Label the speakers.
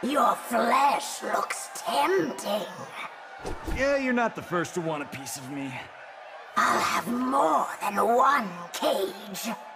Speaker 1: Your flesh looks tempting.
Speaker 2: Yeah, you're not the first to want a piece of me.
Speaker 1: I'll have more than one cage.